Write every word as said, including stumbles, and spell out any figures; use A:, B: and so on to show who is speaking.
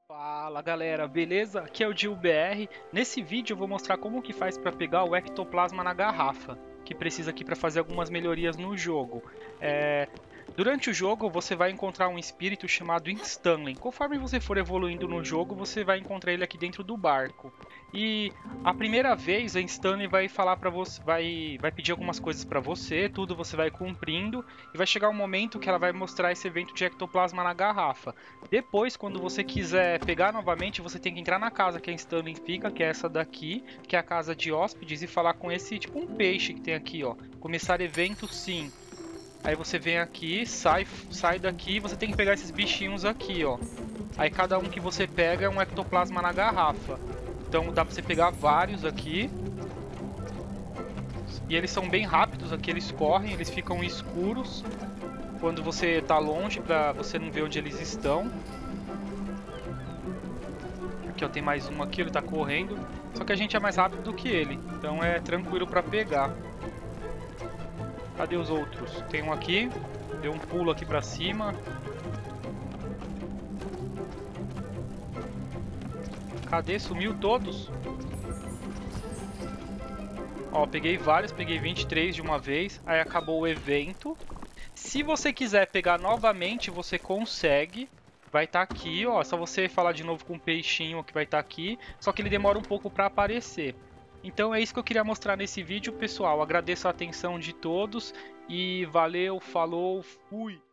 A: Fala galera, beleza? Aqui é o Dil B R. Nesse vídeo eu vou mostrar como que faz para pegar o ectoplasma na garrafa, que precisa aqui para fazer algumas melhorias no jogo. É... Durante o jogo você vai encontrar um espírito chamado Stanley. Conforme você for evoluindo no jogo, você vai encontrar ele aqui dentro do barco. E a primeira vez a Stanley vai falar para você, vai, vai pedir algumas coisas para você, tudo você vai cumprindo e vai chegar um momento que ela vai mostrar esse evento de ectoplasma na garrafa. Depois, quando você quiser pegar novamente, você tem que entrar na casa que a Stanley fica, que é essa daqui, que é a casa de hóspedes, e falar com esse tipo um peixe que tem aqui, ó. Começar evento sim. Aí você vem aqui, sai, sai daqui, você tem que pegar esses bichinhos aqui, ó. Aí cada um que você pega é um ectoplasma na garrafa. Então dá pra você pegar vários aqui. E eles são bem rápidos aqui, eles correm, eles ficam escuros quando você tá longe, pra você não ver onde eles estão. Aqui ó, tem mais um aqui, ele tá correndo. Só que a gente é mais rápido do que ele, então é tranquilo pra pegar. Cadê os outros? Tem um aqui, deu um pulo aqui pra cima. Cadê? Sumiu todos? Ó, peguei vários, peguei vinte e três de uma vez. Aí acabou o evento. Se você quiser pegar novamente, você consegue. Vai estar tá aqui, ó. É só você falar de novo com o peixinho que vai estar tá aqui. Só que ele demora um pouco para aparecer. Então é isso que eu queria mostrar nesse vídeo, pessoal. Agradeço a atenção de todos. E valeu, falou, fui!